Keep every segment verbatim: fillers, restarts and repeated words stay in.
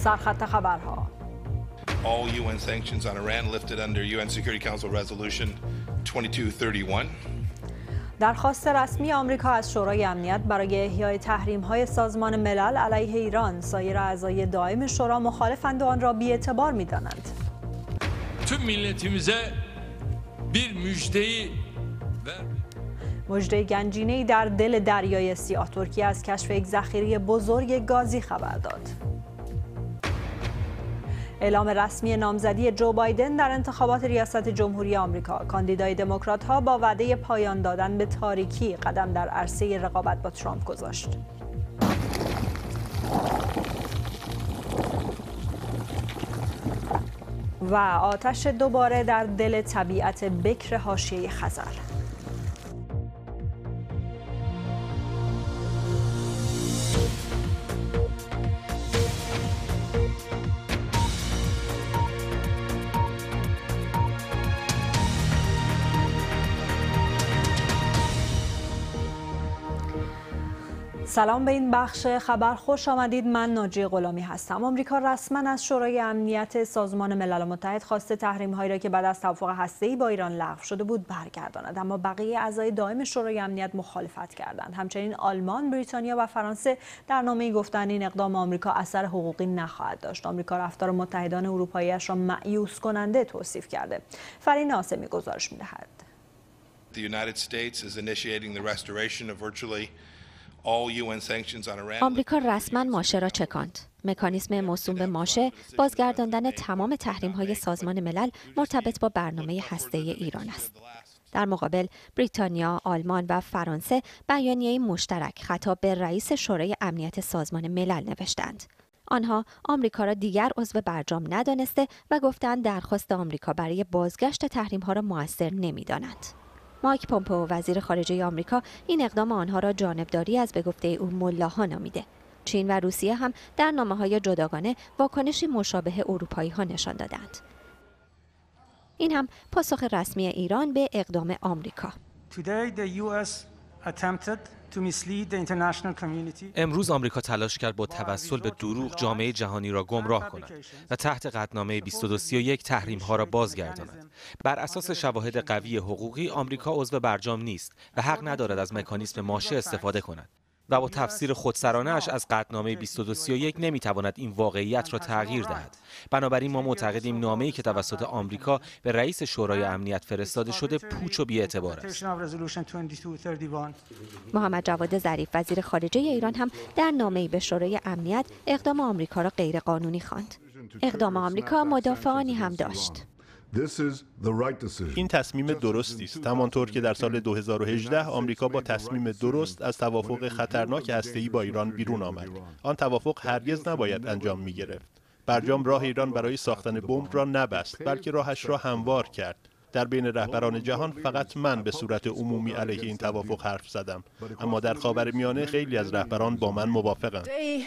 سرخط خبرها. All U N sanctions on Iran lifted under U N Security Council Resolution twenty-two thirty-one. درخواست رسمی آمریکا از شورای امنیت برای احیای تحریم‌های سازمان ملل علیه ایران. سایر اعضای دائم شورا مخالفند و آن را بی‌اعتبار می‌دانند. tüm milletimize bir müjdeyi مژده گنجینه‌ای در دل دریای سیاه. ترکیه از کشف یک ذخیره بزرگ گازی خبر داد. اعلام رسمی نامزدی جو بایدن در انتخابات ریاست جمهوری آمریکا. کاندیدای دموکرات‌ها با وعده پایان دادن به تاریکی قدم در عرصه رقابت با ترامپ گذاشت. و آتش دوباره در دل طبیعت بکر حاشیه خزر. سلام به این بخش خبر، خوش آمدید. من ناجی غلامی هستم. آمریکا رسما از شورای امنیت سازمان ملل متحد خواسته تحریم‌هایی را که بعد از توافق هسته‌ای با ایران لغو شده بود برگرداند، اما بقیه اعضای دائم شورای امنیت مخالفت کردند. همچنین آلمان، بریتانیا و فرانسه در نامه‌ای گفتند این اقدام آمریکا اثر حقوقی نخواهد داشت. آمریکا رفتار متحدان اروپایی‌اش را مأیوس کننده توصیف کرده. فرین آسمی گزارش می‌دهد. The United States is initiating the restoration of virtually آمریکا رسما ماشه را چکاند. مکانیسم موسوم به ماشه بازگرداندن تمام تحریم‌های سازمان ملل مرتبط با برنامه هسته‌ای ایران است. در مقابل بریتانیا، آلمان و فرانسه بیانیه‌ای مشترک خطاب به رئیس شورای امنیت سازمان ملل نوشتند. آنها آمریکا را دیگر عضو برجام ندانسته و گفتند درخواست آمریکا برای بازگشت تحریم‌ها را مؤثر نمی‌دانند. مایک پومپئو وزیر خارجه آمریکا این اقدام آنها را جانبداری از به گفته او ملاها نامیده. چین و روسیه هم در نامه‌های جداگانه واکنشی مشابه اروپایی‌ها نشان دادند. این هم پاسخ رسمی ایران به اقدام آمریکا. امروز آمریکا تلاش کرد با توسل به دروغ جامعه جهانی را گمراه کند و تحت قطعنامه بیست و دو سی و یک تحریم‌ها را بازگرداند. بر اساس شواهد قوی حقوقی آمریکا عضو برجام نیست و حق ندارد از مکانیسم ماشه استفاده کند و با تفسیر خودسرانه‌اش از قطعنامه بیست و دو سی و یک نمی‌تواند این واقعیت را تغییر دهد. بنابراین ما معتقدیم نامه‌ای که توسط آمریکا به رئیس شورای امنیت فرستاده شده پوچ و بی‌اعتبار است. محمد جواد ظریف وزیر خارجه ایران هم در نامه‌ای به شورای امنیت اقدام آمریکا را غیرقانونی خواند. اقدام آمریکا مدافعانی هم داشت. این تصمیم درستی است، همانطور که در سال دو هزار و هجده آمریکا با تصمیم درست از توافق خطرناک هسته‌ای با ایران بیرون آمد. آن توافق هرگز نباید انجام می‌گرفت. برجام راه ایران برای ساختن بمب را نبست، بلکه راهش را هموار کرد. در بین رهبران جهان فقط من به صورت عمومی علیه این توافق حرف زدم، اما در خاورمیانه خیلی از رهبران با من موافقند.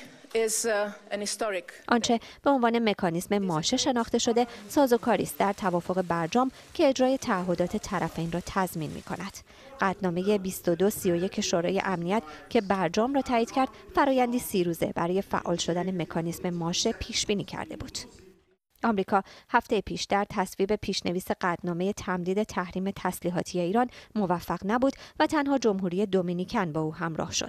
آنچه به عنوان مکانیسم ماشه شناخته شده سازوکاری است در توافق برجام که اجرای تعهدات طرفین را تضمین می‌کند. قطعنامه بیست و دو سی و یک شورای امنیت که برجام را تایید کرد فرایندی سی روزه برای فعال شدن مکانیسم ماشه پیش بینی کرده بود. آمریکا هفته پیش در تصویب پیشنویس قطعنامه تمدید تحریم تسلیحاتی ایران موفق نبود و تنها جمهوری دومینیکن با او همراه شد.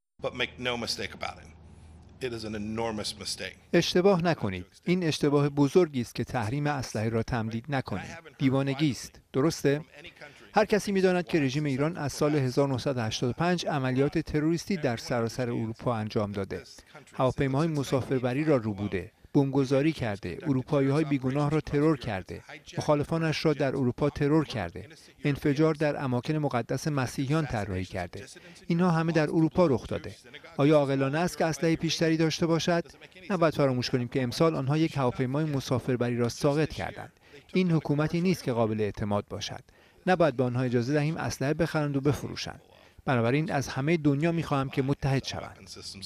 اشتباه نکنید. این اشتباه بزرگی است که تحریم اسلحه را تمدید نکنید. دیوانگی است. درسته؟ هر کسی می‌داند که رژیم ایران از سال هزار و نهصد و هشتاد و پنج عملیات تروریستی در سراسر اروپا انجام داده. هواپیماهای مسافربری را روبوده، بمبگذاری کرده، اروپایی‌های بیگناه را ترور کرده، مخالفانش را در اروپا ترور کرده، انفجار در اماکن مقدس مسیحیان طراحی کرده. اینها همه در اروپا رخ داده. آیا عاقلانه است که اسلحه بیشتری داشته باشد؟ نباید فراموش کنیم که امسال آنها یک هواپیمای مسافربری را ساقط کردند. این حکومتی نیست که قابل اعتماد باشد. نباید به آنها اجازه دهیم اسلحه بخرند و بفروشند. بنابراین از همه دنیا می‌خواهم که متحد شوند.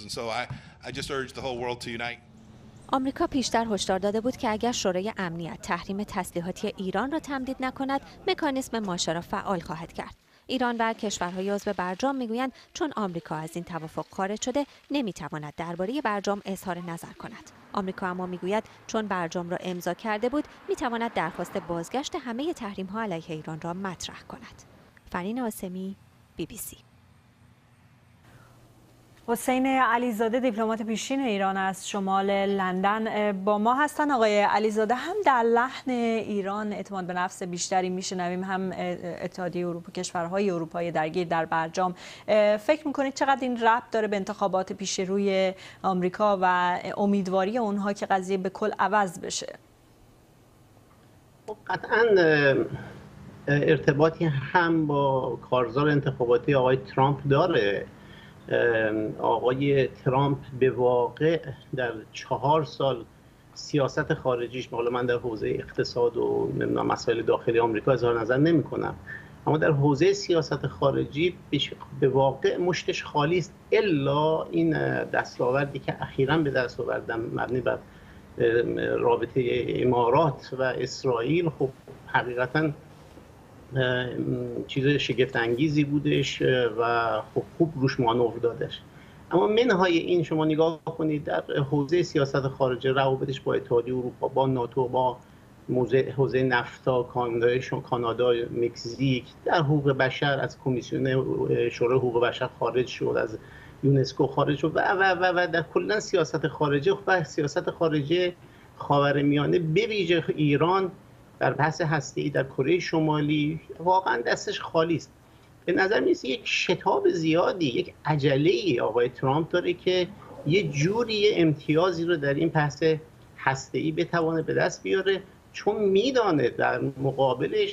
آمریکا پیشتر هشدار داده بود که اگر شورای امنیت تحریم تسلیحاتی ایران را تمدید نکند، مکانیسم ماشه را فعال خواهد کرد. ایران و کشورهای عضو برجام میگویند چون آمریکا از این توافق خارج شده نمیتواند درباره برجام اظهار نظر کند. آمریکا اما میگوید چون برجام را امضا کرده بود میتواند درخواست بازگشت همه تحریم‌ها علیه ایران را مطرح کند. فرین آسمی، بی بی سی. حسین علیزاده دیپلمات پیشین ایران از شمال لندن با ما هستن. آقای علیزاده، هم در لحن ایران اعتماد به نفس بیشتری میشنویم، هم اتحادیه اروپا، کشورهای اروپایی درگیر در برجام. فکر میکنید چقدر این ربط داره به انتخابات پیش روی آمریکا و امیدواری اونها که قضیه به کل عوض بشه؟ قطعاً ارتباطی هم با کارزار انتخاباتی آقای ترامپ داره. آقای ترامپ به واقع در چهار سال سیاست خارجیش، حالا من در حوزه اقتصاد و مسائل داخلی آمریکا اظهار نظر نمی کنم، اما در حوزه سیاست خارجی به واقع مشتش خالی است، الا این دستاوردی که اخیراً به دست آوردن مبنی بر رابطه امارات و اسرائیل، خب حقیقتاً چیز شگفت انگیزی بودش و خب خوب روش مانور دادش. اما منهای این شما نگاه کنید در حوزه سیاست خارجی، روابطش با اتحادیه اروپا، با ناتو، با حوزه نفتا، کانادا، مکزیک، در حقوق بشر از کمیسیون شورای حقوق بشر خارج شد، از یونسکو خارج شد و و و, و در کلا سیاست خارجی و سیاست خارجی خاورمیانه به ویژه ایران در بحث هسته‌ای در کره شمالی واقعا دستش خالی است. به نظر میاد یک شتاب زیادی، یک عجله‌ای آقای ترامپ داره که یه جوری امتیازی رو در این بحث هسته‌ای بتونه به دست بیاره، چون میدانه در مقابلش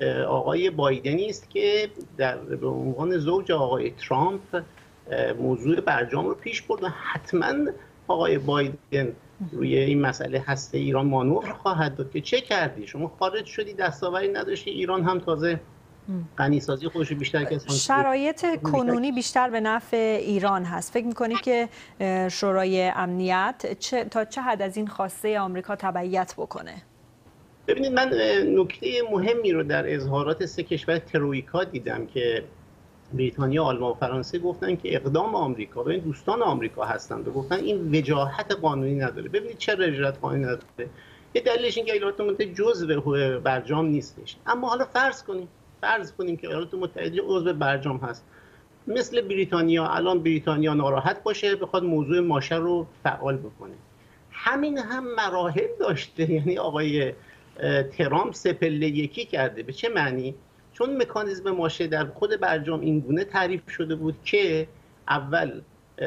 آقای بایدنی است که در به عنوان زوج آقای ترامپ موضوع برجام رو پیش برد و حتما آقای بایدن روی این مسئله هسته ایران مانور خواهد داد که چه کردی؟ شما خارج شدی، دستاوری نداشتی، ایران هم تازه غنیسازی خودش بیشتر که شرایط کنونی بیشتر به نفع ایران هست. فکر می‌کنی که شورای امنیت چه تا چه حد از این خواسته آمریکا تبعیت بکنه؟ ببینید، من نکته مهمی رو در اظهارات سه کشور ترویکا دیدم که بریتانیا، آلمان و فرانسه گفتن که اقدام آمریکا، ببین دوستان آمریکا هستند و گفتن این وجاهت قانونی نداره. ببینید چه وجاهت قانونی نداره؟ یه دلیلش این که ایالات متحده جزء برجام نیستش. اما حالا فرض کنیم فرض کنیم که ایالات متحده عضو برجام هست، مثل بریتانیا. الان بریتانیا ناراحت باشه بخواد موضوع ماشه رو فعال بکنه، همین هم مراحل داشته. یعنی آقای ترامپ سه پله یکی کرده. به چه معنی؟ چون مکانیزم ماشه در خود برجام این گونه تعریف شده بود که اول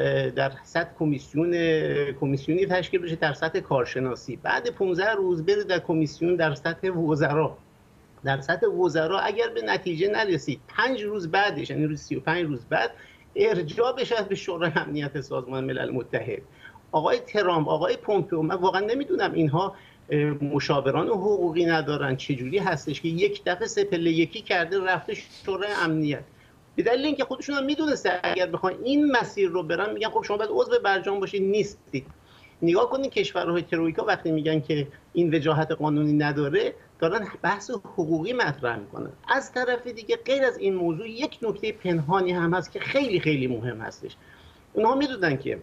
در سطح کمیسیون کمیسیونی تشکیل بشه در سطح کارشناسی، بعد پانزده روز بره در کمیسیون در سطح وزرا، در سطح وزرا اگر به نتیجه نرسید پنج روز بعدش، یعنی روز سی و پنج روز بعد ارجاع بشه به شورای امنیت سازمان ملل متحد. آقای ترامپ، آقای پومپئو، من واقعا نمیدونم اینها مشاوران حقوقی ندارن چجوری هستش که یک دفعه سه پله یکی کرده رفته شورای امنیت، به دلیل اینکه خودشون هم میدونسته اگر بخوان این مسیر رو برن میگن خب شما باید عضو برجام باشید، نیستید. نگاه کنید کشورهای ترویکا وقتی میگن که این وجاهت قانونی نداره دارن بحث حقوقی مطرح میکنن. از طرف دیگه غیر از این موضوع یک نکته پنهانی هم هست که خیلی خیلی مهم هستش. اونها میدونن که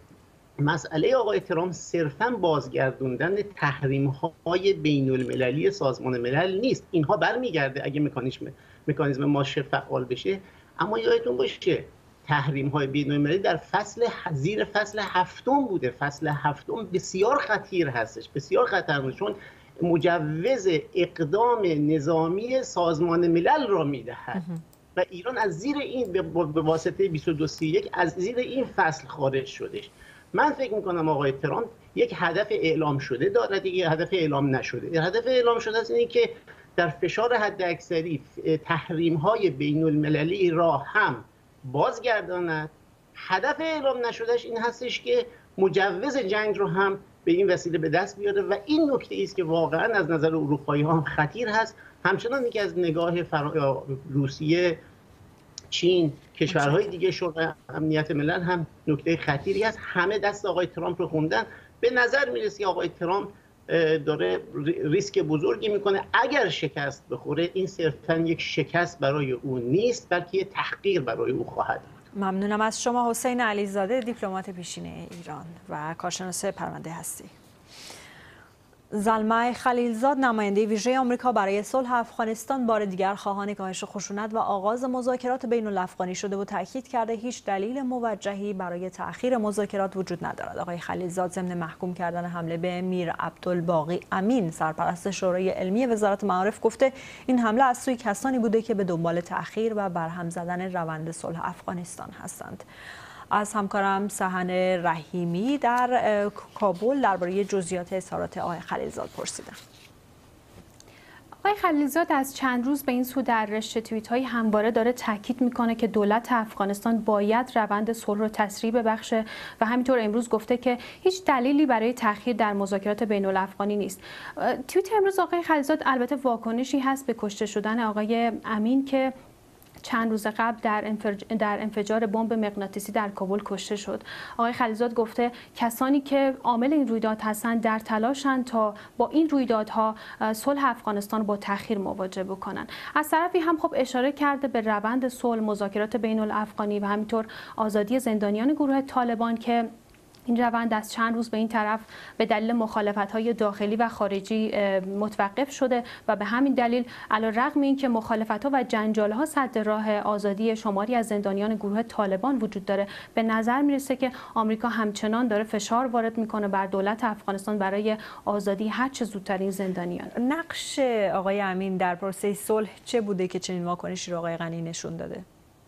مسئله آقای ترامپ صرفاً بازگردوندن تحریم‌های بین‌المللی سازمان ملل نیست. اینها برمیگرده اگه مکانیزم مکانیزم ماشه فعال بشه، اما یادتون باشه تحریم‌های بین‌المللی در فصل زیر فصل هفتم بوده. فصل هفتم بسیار خطیر هستش، بسیار خطرناک، چون مجوز اقدام نظامی سازمان ملل را میدهد و ایران از زیر این به واسطه بیست و دو سی و یک از زیر این فصل خارج شدش. من فکر میکنم آقای ترامپ یک هدف اعلام شده دارد، یک هدف اعلام نشده. هدف اعلام شده است اینه که در فشار حداکثری تحریم‌های بین‌المللی را هم بازگرداند. هدف اعلام نشدهش این هستش که مجوز جنگ رو هم به این وسیله به دست بیاره و این نکته است که واقعا از نظر اروپایی ها هم خطیر هست. همچنان که از نگاه فرا... روسیه، چین، کشورهای دیگه شورای امنیت ملل هم نکته خطیری است. همه دست آقای ترامپ رو خوندن. به نظر میرسه که آقای ترامپ داره ریسک بزرگی میکنه. اگر شکست بخوره این صرفاً یک شکست برای او نیست، بلکه یک تحقیر برای او خواهد بود. ممنونم از شما حسین علیزاده، دیپلمات پیشین ایران و کارشناس پرونده هستی. زلمه خلیلزاد، نماینده ویژه آمریکا برای صلح افغانستان، بار دیگر خواهان کاهش خشونت و آغاز مذاکرات بین الافغانی شده و تاکید کرده هیچ دلیل موجهی برای تأخیر مذاکرات وجود ندارد. آقای خلیلزاد ضمن محکوم کردن حمله به میر عبدالباقی امین، سرپرست شورای علمی وزارت معارف، گفته این حمله از سوی کسانی بوده که به دنبال تأخیر و برهم زدن روند صلح افغانستان هستند. از همکارم سحن رحیمی در کابل درباره جزئیات اظهارات آقای خلیلزاد پرسیدم. آقای خلیلزاد از چند روز به این سو در رشته توییت‌های همواره داره تاکید میکنه که دولت افغانستان باید روند صلح رو تسریع ببخشه و همینطور امروز گفته که هیچ دلیلی برای تأخیر در مذاکرات بین الافغانی نیست. توییت امروز آقای خلیلزاد البته واکنشی هست به کشته شدن آقای امین که چند روز قبل در در انفجار بمب مغناطیسی در کابل کشته شد. آقای خلیلزاد گفته کسانی که عامل این رویداد هستند در تلاشند تا با این رویدادها صلح افغانستان با تأخیر مواجه بکنن. از طرفی هم خب اشاره کرده به روند صلح، مذاکرات بین الافغانی و همینطور آزادی زندانیان گروه طالبان که این روند از چند روز به این طرف به دلیل مخالفت‌های داخلی و خارجی متوقف شده و به همین دلیل علی‌رغم اینکه مخالفت‌ها و جنجال‌ها سد راه آزادی شماری از زندانیان گروه طالبان وجود داره، به نظر میرسه که آمریکا همچنان داره فشار وارد میکنه بر دولت افغانستان برای آزادی هر چه زودتر این زندانیان. نقش آقای امین در پروسه صلح چه بوده که چنین واکنشی رو آقای غنی نشون داده؟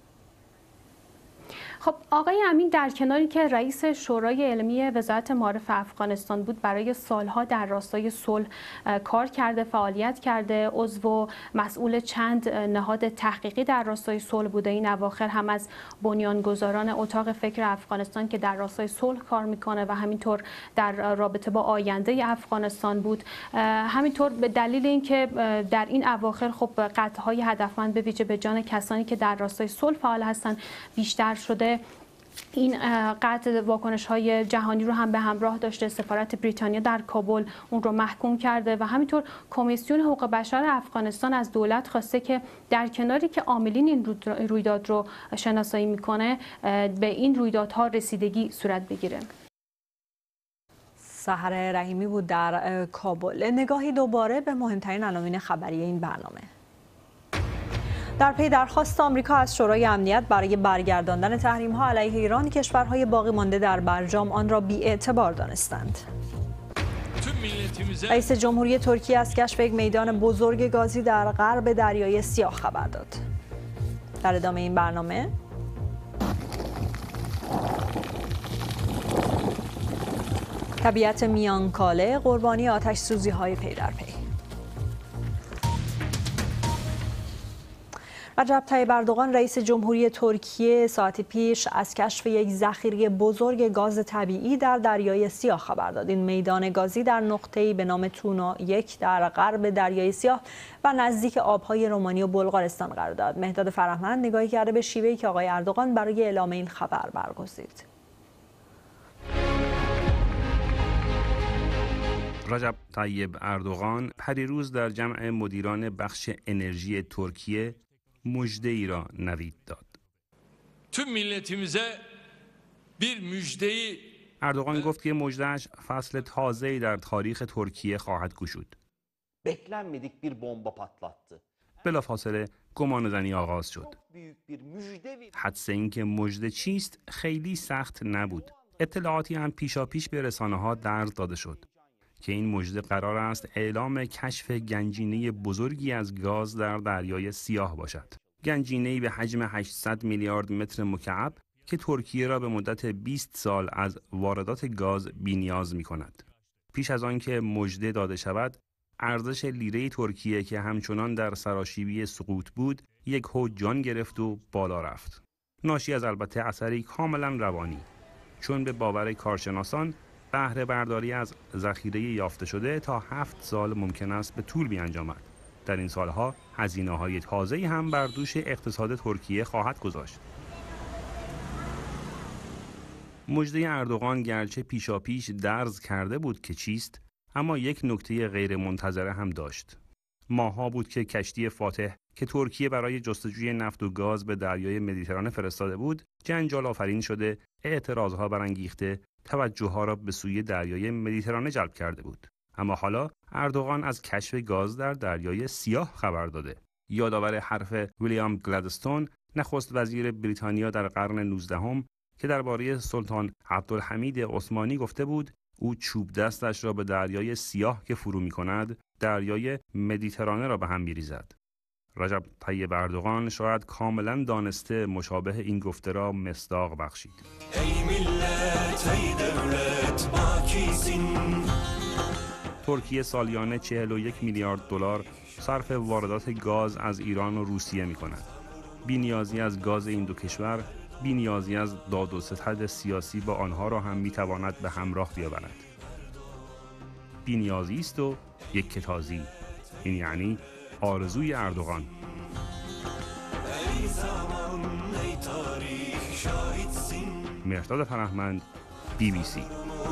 خب آقای امین در کناری که رئیس شورای علمی وزارت معارف افغانستان بود، برای سالها در راستای صلح کار کرده، فعالیت کرده، عضو مسئول چند نهاد تحقیقی در راستای صلح بوده. این اواخر هم از بنیانگذاران اتاق فکر افغانستان که در راستای صلح کار میکنه و همینطور در رابطه با آینده افغانستان بود. همینطور به دلیل اینکه در این اواخر خب قطعهای هدفمند به ویژه به جان کسانی که در راستای صلح فعال هستند بیشتر شده، این قطع واکنش‌های جهانی رو هم به همراه داشته. سفارت بریتانیا در کابل اون رو محکوم کرده و همینطور کمیسیون حقوق بشر افغانستان از دولت خواسته که در کناری که عاملین این رویداد رو شناسایی میکنه، به این رویدادها رسیدگی صورت بگیره. سحر رحیمی بود در کابل. نگاهی دوباره به مهمترین عناوین خبری این برنامه. در پی درخواست آمریکا از شورای امنیت برای برگرداندن تحریم‌ها علیه ایران، کشورهای باقی مانده در برجام آن را بی‌اعتبار دانستند. رئیس جمهوری ترکیه از کشف یک میدان بزرگ گازی در غرب دریای سیاه خبر داد. در ادامه این برنامه طبیعت میانکاله قربانی آتش سوزی‌های پی در پی. رجب طیب اردوغان رئیس جمهوری ترکیه ساعتی پیش از کشف یک ذخیره بزرگ گاز طبیعی در دریای سیاه خبر داد. این میدان گازی در نقطه‌ای به نام تونا یک در غرب دریای سیاه و نزدیک آبهای رومانی و بلغارستان قرار دارد. مهداد فرهمند نگاهی کرده به شیوهی که آقای اردوغان برای اعلام این خبر برگزید. رجب طیب اردوغان پریروز در جمع مدیران بخش انرژی ترکیه مژده ای را نوید داد. tüm milletimize bir müjdeyi اردوغان گفت که مژده‌اش فصل تازه‌ای در تاریخ ترکیه خواهد گشود. Beklenmedik bir bomba patlattı. بلافاصله گمانه‌زنی آغاز شد. حدس اینکه مژده چیست خیلی سخت نبود. اطلاعاتی هم پیشاپیش به رسانه‌ها درز داده شد که این مژده قرار است اعلام کشف گنجینه بزرگی از گاز در دریای سیاه باشد. گنجینه‌ای به حجم هشتصد میلیارد متر مکعب که ترکیه را به مدت بیست سال از واردات گاز بی‌نیاز می‌کند. پیش از آن که مژده داده شود، ارزش لیره ترکیه که همچنان در سراشیبی سقوط بود، یک هو جان گرفت و بالا رفت. ناشی از البته اثری کاملا روانی، چون به باور کارشناسان بهره برداری از ذخیره یافته شده تا هفت سال ممکن است به طول بیانجامد. در این سالها هزینه‌های تازه‌ای هم بر دوش اقتصاد ترکیه خواهد گذاشت. مژده اردوغان گرچه پیشاپیش درز کرده بود که چیست، اما یک نکته غیر منتظره هم داشت. ماه‌ها بود که کشتی فاتح که ترکیه برای جستجوی نفت و گاز به دریای مدیترانه فرستاده بود، جنجال آفرین شده، اعتراضها برانگیخته، توجه‌ها را به سوی دریای مدیترانه جلب کرده بود. اما حالا اردوغان از کشف گاز در دریای سیاه خبر داده. یادآور حرف ویلیام گلادستون، نخست وزیر بریتانیا در قرن نوزدهم، که درباره سلطان عبدالحمید عثمانی گفته بود او چوب دستش را به دریای سیاه که فرو می‌کند، دریای مدیترانه را به هم می‌ریزد. رجب طیب اردوغان شاید کاملا دانسته مشابه این گفته را مصداق بخشید. ای ملت، ای دولت، با کیسین. ترکیه سالیانه چهل و یک میلیارد دلار صرف واردات گاز از ایران و روسیه می‌کند. بی‌نیازی از گاز این دو کشور، بی‌نیازی از داد و ستد سیاسی با آنها را هم می‌تواند به همراه بیاورد. بی‌نیازی است و یک کتازی. این یعنی آرزوی اردوغان. مهرداد فرهمند، بی بی سی.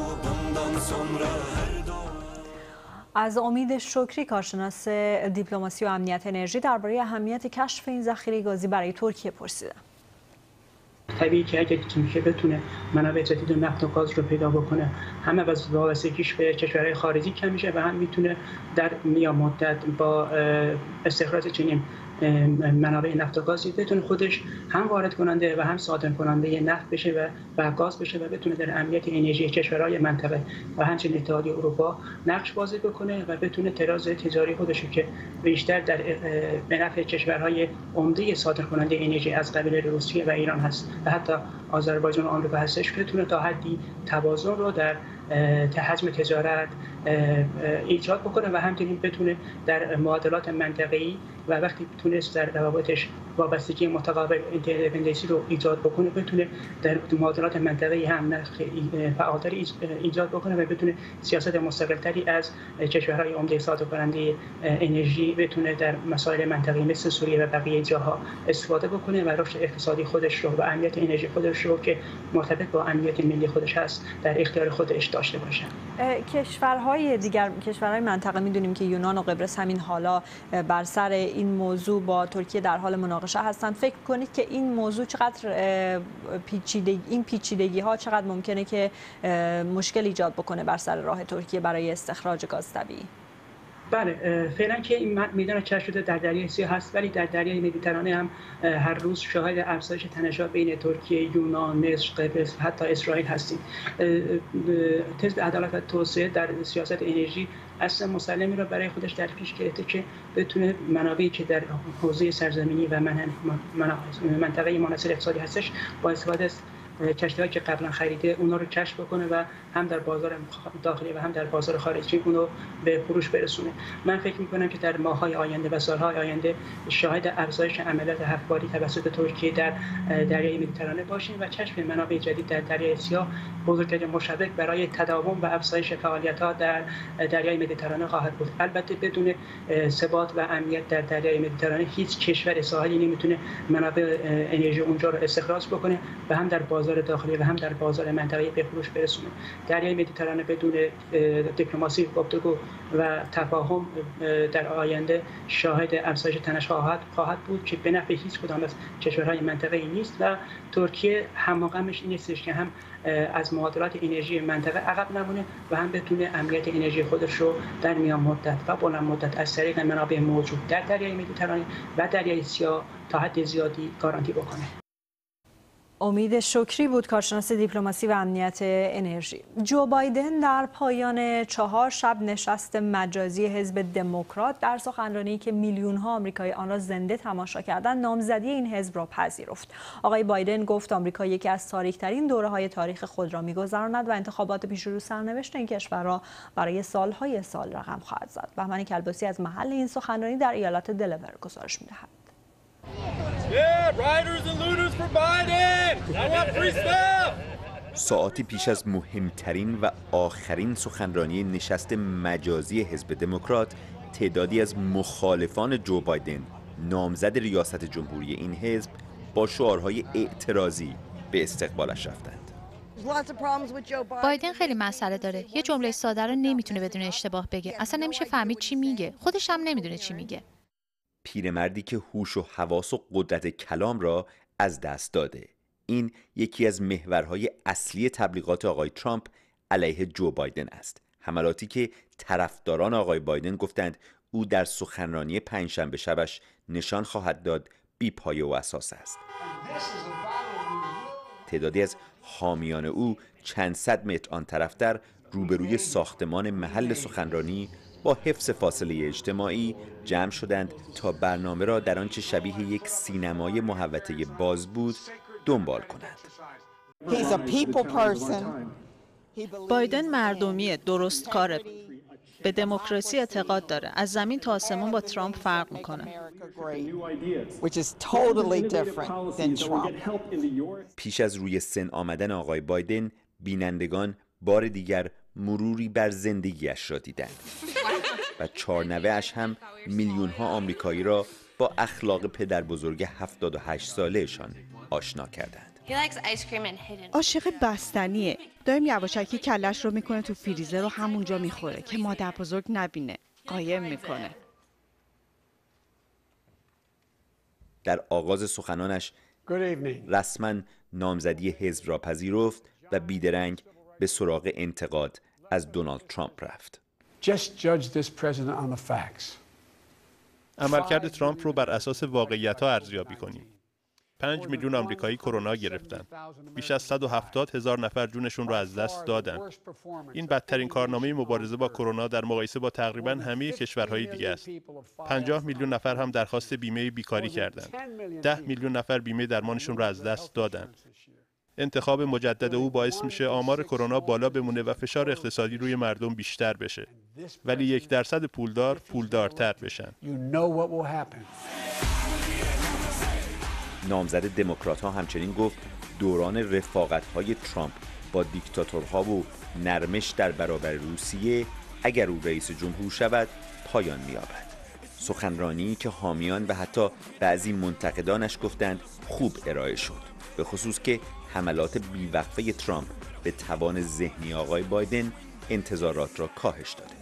از امید شکری، کارشناس دیپلماسی و امنیت انرژی، درباره اهمیت کشف این ذخیره گازی برای ترکیه پرسیدم. طبیعی که اگه ترکیه بتونه منابع جدید نفت و گاز رو پیدا بکنه، همه از وابستگیش به کشورهای خارجی کم میشه و هم میتونه در میان مدت با استخراج چنین منابع نفت و گازی بتونه خودش هم وارد کننده و هم صادر کننده نفت بشه و و گاز بشه و بتونه در امنیت انرژی کشورهای منطقه و همچنین اتحادیه اروپا نقش بازی بکنه و بتونه تراز تجاری خودش که بیشتر در به نفع کشورهای عمده صادر کننده انرژی از قبیل روسیه و ایران هست و حتی آذربایجان و آمریکا هستش، بتونه تا حدی توازن رو در حجم تجارت ایجاد بکنه و همچنین بتونه در معادلات منطقه‌ای و وقتی تونست در روابطش وابستگی متقابل اینتردپندنسی رو ایجاد بکنه، بتونه در معادلات منطقه‌ای هم نرخ فعالتری ایجاد بکنه و بتونه سیاست مستقل‌تری از کشورهای عمده صادر کننده انرژی بتونه در مسائل منطقه‌ای مثل سوریه و بقیه جاها استفاده بکنه و رشد اقتصادی خودش رو و امنیت انرژی خودش رو که مرتبط با امنیت ملی خودش هست در اختیار خودش داشته باشه. کشورهای دیگر، کشورهای منطقه، میدونیم که یونان و قبرس همین حالا بر سر این موضوع با ترکیه در حال مناقشه هستند. فکر کنید که این موضوع چقدر پیچیدگی این پیچیدگی ها چقدر ممکنه که مشکل ایجاد بکنه بر سر راه ترکیه برای استخراج گاز طبیعی؟ بله، فعلا که این میدان کشف شده در دریای سیاه هست، ولی در دریای مدیترانه هم هر روز شاهد افزایش تنش‌ها بین ترکیه، یونان، مصر، قبرس و حتی اسرائیل هستیم. حزب عدالت و توسعه در سیاست انرژی اصلا مسلمی را برای خودش در پیش گرفته که بتونه منابعی که در حوزه سرزمینی و منطقه منحصر اقتصادی هستش با استفاده از کشتی‌هایی که قبلا خریده اونا رو کشف بکنه و هم در بازار داخلی و هم در بازار خارجی اونو به فروش برسونه. من فکر می‌کنم که در ماه‌های آینده و سال‌های آینده شاهد افزایش عملیات هفت‌باری توسط ترکیه در دریای مدیترانه باشیم و کشف منابع جدید در دریای سیاه بزرگترین مشوق برای تداوم و افزایش فعالیت‌ها در دریای مدیترانه خواهد بود. البته بدون ثبات و امنیت در دریای مدیترانه هیچ کشور ساحلی نمیتونه منابع انرژی اونجا رو استخراج بکنه و هم در بازار داخلی و هم در بازار منطقه‌ای به فروش برسونه. دریای مدیترانه بدون دیپلماسی، گفتگو و تفاهم در آینده شاهد افزایش تنش‌ها خواهد خواهد بود که به نفع هیچ کدام از کشورهای منطقه‌ای نیست و ترکیه هماغمش این نیستش که هم از معادلات انرژی منطقه عقب نمونه و هم بتونه امنیت انرژی خودش رو در میان مدت و بلند مدت از طریق منابع موجود در دریای مدیترانه و دریای سیاه تا حد زیادی گارانتی بکنه. امید شکری بود، کارشناس دیپلماسی و امنیت انرژی. جو بایدن در پایان چهار شب نشست مجازی حزب دموکرات در سخنرانی که میلیون‌ها آمریکایی آن را زنده تماشا کردند، نامزدی این حزب را پذیرفت. آقای بایدن گفت آمریکا یکی از تاریک‌ترین دوره‌های تاریخ خود را می‌گذراند و انتخابات پیش رو سرنوشت این کشور را برای سال‌های سال رقم خواهد زد. بهمن کلباسی از محل این سخنرانی در ایالت دلور گزارش می‌دهد. ساعاتی پیش از مهمترین و آخرین سخنرانی نشست مجازی حزب دموکرات، تعدادی از مخالفان جو بایدن، نامزد ریاست جمهوری این حزب، با شعارهای اعتراضی به استقبالش رفتند. بایدن خیلی مسئله داره. یه جمله ساده رو نمیتونه بدون اشتباه بگه. اصلا نمیشه فهمید چی میگه. خودش هم نمیدونه چی میگه. پیرمردی که هوش و حواس و قدرت کلام را از دست داده. این یکی از محورهای اصلی تبلیغات آقای ترامپ علیه جو بایدن است. حملاتی که طرفداران آقای بایدن گفتند او در سخنرانی پنجشنبه شبش نشان خواهد داد بی پایه و اساس است. تعدادی از حامیان او چند صد متر آن طرفتر روبروی ساختمان محل سخنرانی با حفظ فاصله اجتماعی جمع شدند تا برنامه را در آنچه شبیه یک سینمای محوطه باز بود دنبال کنند. بایدن مردمیه، درست کاره، به دموکراسی اعتقاد داره. از زمین تا آسمون با ترامپ فرق میکنه. پیش از روی سن آمدن آقای بایدن، بینندگان بار دیگر مروری بر زندگیش را دیدند و چهارنوه اش هم میلیون ها آمریکایی را با اخلاق پدر بزرگ هفتاد و هشت سالهشان آشنا کردند. عاشق بستنیه. دایم یواشکی کلش رو میکنه تو فریزر رو همونجا میخوره که مادر بزرگ نبینه. قایم میکنه. در آغاز سخنانش رسما نامزدی حزب را پذیرفت و بیدرنگ به سراغ انتقاد از دونالد ترامپ رفت. عملکرد ترامپ رو بر اساس واقعیت‌ها ارزیابی کنیم. پنج میلیون آمریکایی کرونا گرفتن. بیش از صد و هفتاد هزار نفر جونشون رو از دست دادن. این بدترین کارنامه مبارزه با کرونا در مقایسه با تقریباً همه کشورهای دیگه است. پنجاه میلیون نفر هم درخواست بیمه بیکاری کردند. ده میلیون نفر بیمه درمانشون رو از دست دادن. انتخاب مجدد او باعث میشه آمار کرونا بالا بمونه و فشار اقتصادی روی مردم بیشتر بشه. ولی یک درصد پولدار پولدارتر بشن. نامزد دموکرات ها همچنین گفت دوران رفاقت های ترامپ با دیکتاتورها و نرمش در برابر روسیه اگر او رئیس جمهور شود پایان می‌یابد. سخنرانی که حامیان و حتی بعضی منتقدانش گفتند خوب ارائه شد، به خصوص که حملات بیوقفه ترامپ به توان ذهنی آقای بایدن انتظارات را کاهش داده.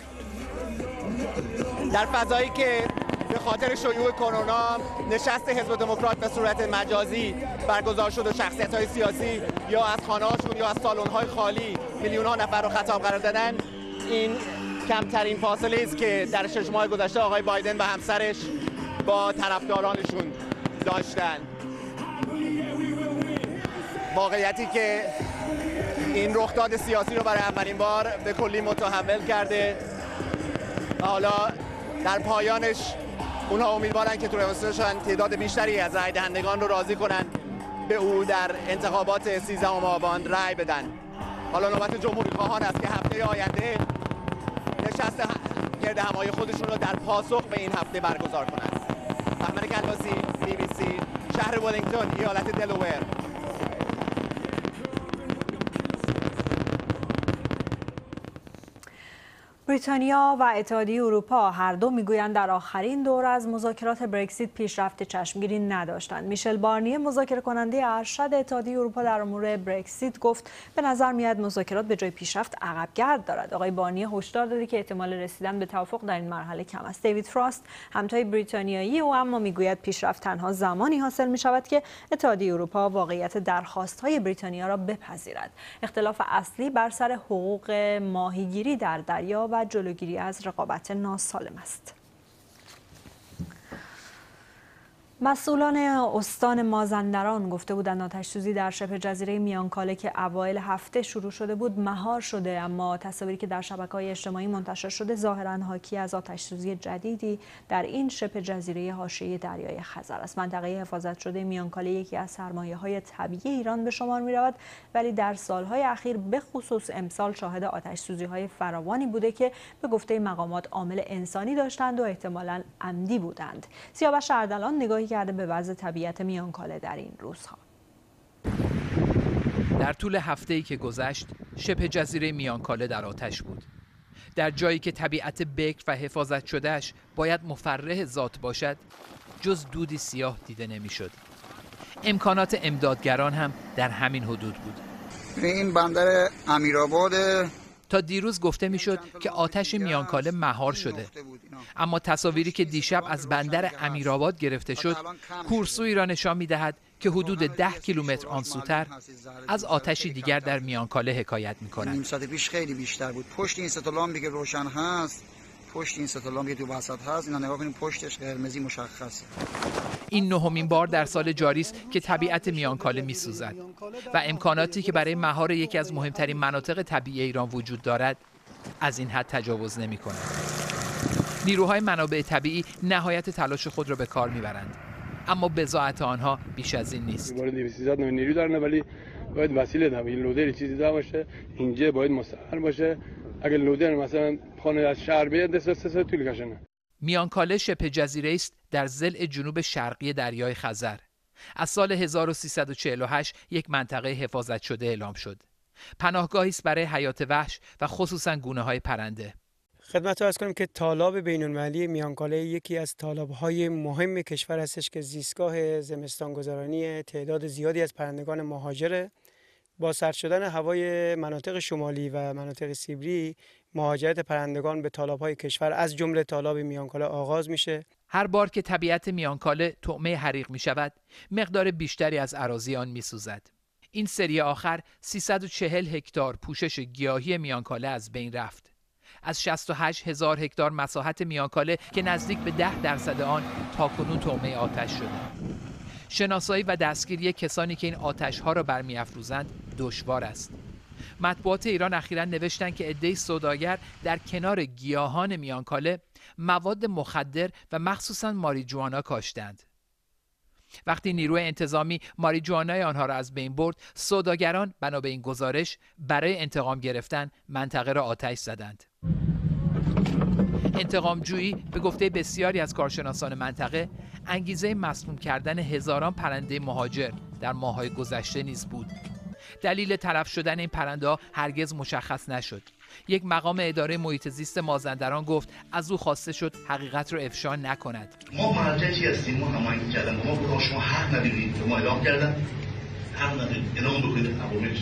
در فضایی که به خاطر شیوع کرونا نشست حزب دموکرات به صورت مجازی برگزار شد و شخصیت‌های سیاسی یا از خانه‌هاشون یا از سالن‌های خالی میلیون‌ها نفر رو خطاب قرار دادن، این کمترین فاصله است که در شش ماه گذشته آقای بایدن و همسرش با طرفدارانشون داشتن. واقعیتی که این رخداد سیاسی رو برای اولین بار به کلی متحول کرده و حالا در پایانش اونها امیدوارن که توسعه‌شان تعداد بیشتری از رای دهندگان رو راضی کنن به او در انتخابات سیزدهم آبان رای بدن. حالا نوبت جمهوری خواهان است که هفته آینده نشست گرد همایی خودشون رو در پاسخ به این هفته برگزار کنند. بهمن کلاسی، بی بی سی، شهر ولینگتون، ایالت دلوور. بریتانیا و اتحادیه اروپا هر دو میگویند در آخرین دور از مذاکرات برکزیت پیشرفت چشمگیری نداشتند. میشل بارنیه مذاکره کننده ارشد اتحادیه اروپا در امور برکزیت گفت به نظر میاد مذاکرات به جای پیشرفت عقبگرد دارد. آقای بارنیه هشدار داده که احتمال رسیدن به توافق در این مرحله کم است. دیوید فراست همتای بریتانیایی او اما میگوید پیشرفت تنها زمانی حاصل می شود که اتحادیه اروپا واقعیت درخواست‌های بریتانیا را بپذیرد. اختلاف اصلی بر سر حقوق ماهیگیری در دریا و جلوگیری از رقابت ناسالم است. مسئولان استان مازندران گفته بودند آتش‌سوزی در شبه جزیره میانکاله که اوایل هفته شروع شده بود مهار شده، اما تصاویری که در شبکه‌های اجتماعی منتشر شده ظاهراً حاکی از آتش‌سوزی جدیدی در این شبه جزیره حاشیه دریای خزر است. منطقه حفاظت شده میانکاله یکی از سرمایه‌های طبیعی ایران به شمار می‌رود، ولی در سال‌های اخیر به خصوص امسال شاهد آتش‌سوزی‌های فراوانی بوده که به گفته مقامات عامل انسانی داشتند و احتمالاً عمدی بودند. سیاوش اردلان نگاهی کرده به وضع طبیعت میانکاله در این روزها. در طول هفته‌ای که گذشت شبه جزیره میانکاله در آتش بود. در جایی که طبیعت بکر و حفاظت شدهش باید مفرح ذات باشد، جز دودی سیاه دیده نمی‌شد. امکانات امدادگران هم در همین حدود بود. این بندر امیرآباد تا دیروز گفته میشد که آتش میانکاله مهار شده، اما تصاویری که دیشب از بندر امیرآباد گرفته شد کورسویی را نشان میدهد که حدود ده کیلومتر آنسوتر از آتشی دیگر در میانکاله حکایت میکند. نیم ساعت پیش خیلی بیشتر بود. پشت این سه لامپی که روشن هست، پشت این سه لامپی که تو وسط هست، اینا نگاه کنید پشتش قرمزی مشخصه. این نهمین بار در سال جاری است که طبیعت میانکاله میسوزد و امکاناتی که برای مهار یکی از مهمترین مناطق طبیعی ایران وجود دارد از این حد تجاوز نمی‌کند. نیروهای منابع طبیعی نهایت تلاش خود را به کار میبرند، اما بضاعت آنها بیش از این نیست. دویست نیرو دارن ولی باید وسیله داره. این لودر چیزی داره باشه، اینجا باید مستقر باشه. اگه لودر مثلا خانه از شهر بیاد دست سه طول کشونه. میانکاله شبه جزیره است در ضلع جنوب شرقی دریای خزر. از سال هزار و سیصد و چهل و هشت یک منطقه حفاظت شده اعلام شد. پناهگاهی است برای حیات وحش و خصوصا گونه‌های پرنده. خدمت عرض کنم که تالاب بین‌المللی میانکاله یکی از تالاب‌های مهم کشور هستش که زیستگاه زمستان‌گذرانی تعداد زیادی از پرندگان مهاجره. با سرد شدن هوای مناطق شمالی و مناطق سیبری، مهاجرت پرندگان به تالاب‌های کشور از جمله تالاب میانکاله آغاز میشه. هر بار که طبیعت میانکاله طعمه حریق می شود، مقدار بیشتری از اراضی آن می سوزد. این سری آخر سیصد و چهل هکتار پوشش گیاهی میانکاله از بین رفت. از شصت و هشت هزار هکتار مساحت میانکاله که نزدیک به ده درصد آن تاکنون طعمه آتش شده. شناسایی و دستگیری کسانی که این آتش‌ها را برمی‌افروزند دشوار است. مطبوعات ایران اخیراً نوشتند که عده‌ای سوداگر در کنار گیاهان میانکاله مواد مخدر و مخصوصاً ماریجوانا کاشتند. وقتی نیروی انتظامی ماریجوانای آنها را از بین برد، سوداگران بنا به این گزارش برای انتقام گرفتن منطقه را آتش زدند. انتقام جویی به گفته بسیاری از کارشناسان منطقه انگیزه مسموم کردن هزاران پرنده مهاجر در ماه‌های گذشته نیز بود. دلیل تلف شدن این پرنده‌ها هرگز مشخص نشد. یک مقام اداره محیط زیست مازندران گفت از او خواسته شد حقیقت را افشا نکند. ما مرجعی هستیم، ما هماهنگی کردیم، ما گفتیم شما حق ندارید، ما اعلام کردن حق ندارید، اعلام بکنید عوامل.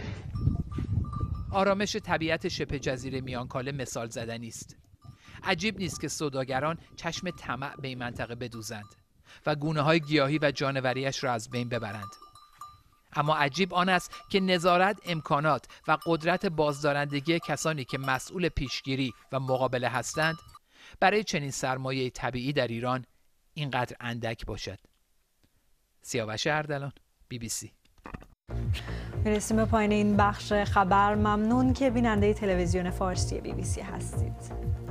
آرامش طبیعت شبه جزیره میانکاله مثال زدنی است. عجیب نیست که سوداگران چشم طمع به این منطقه بدوزند و گونه‌های گیاهی و جانوریش را از بین ببرند. اما عجیب آن است که نظارت، امکانات و قدرت بازدارندگی کسانی که مسئول پیشگیری و مقابله هستند برای چنین سرمایه طبیعی در ایران اینقدر اندک باشد. سیاوش اردلان، بی بی سی. میرسیم به پایان این بخش خبر. ممنون که بیننده تلویزیون فارسی بی بی سی هستید.